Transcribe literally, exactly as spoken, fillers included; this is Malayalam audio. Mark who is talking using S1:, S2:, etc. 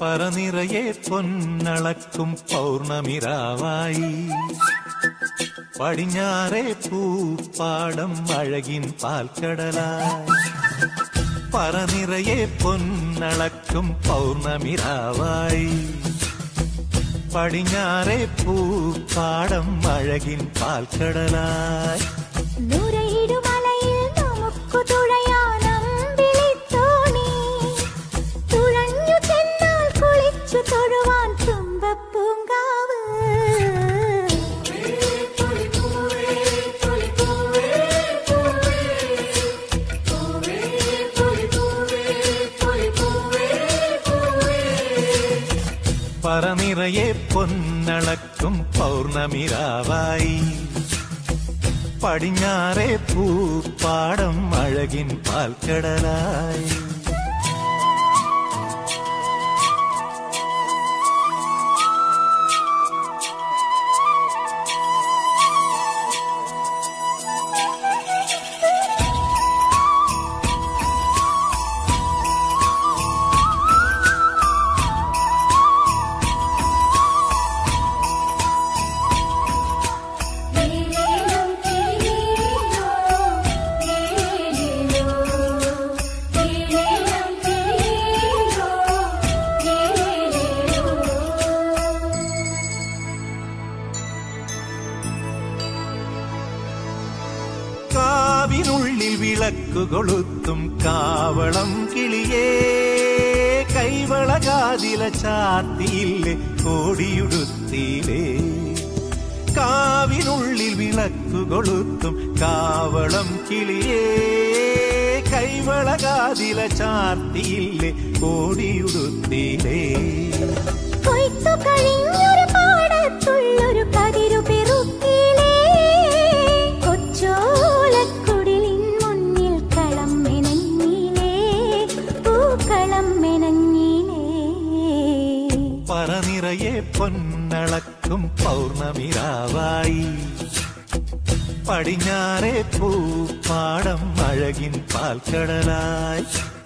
S1: പറനിറയെ പൊന്നളക്കും പൗർണമിരാവായി പടിഞ്ഞാറേ പൂപ്പാടം അഴകിൻ പാൽക്കടലായി പറനിറയെ പൊന്നളക്കും പൗർണമിരാവായി പടിഞ്ഞാറേ പൂപ്പാടം അഴകിൻ പാൽക്കടലായി പറനിറയെ പൊന്നളക്കും പൗർണമിരാവായി പടിഞ്ഞാറേ പൂപ്പാടം അഴകിൻ പാൽക്കടലായി കാവിനുള്ളിൽ വിളക്കു കൊളുത്തും കാവളം കിളിയേ കൈവളകാതില ചാർത്തിയില്ലേ കോടിയുടുത്തിയിലേ കാവിനുള്ളിൽ വിളക്കു കൊളുത്തും കാവളം കിളിയേ കൈവളകാതില ചാർത്തിയില്ലേ കോടിയുടുത്തിയിലേ
S2: കൊയ്ത്തു കഴിഞ്ഞൊരു പാടത്തുള്ളൊരു കതിരു പെറുക്കിയിലേ കൊച്ചോലക്കുടിലിൻ മുന്നിൽ കളം മെനഞ്ഞിലേ പൂക്കളം മെനഞ്ഞിലേ
S1: പറനിറയെ പൊന്നളക്കും പൗർണമിരാവായി പടിഞ്ഞാറേ പൂപ്പാടം അഴകിൻ പാൽക്കടലായി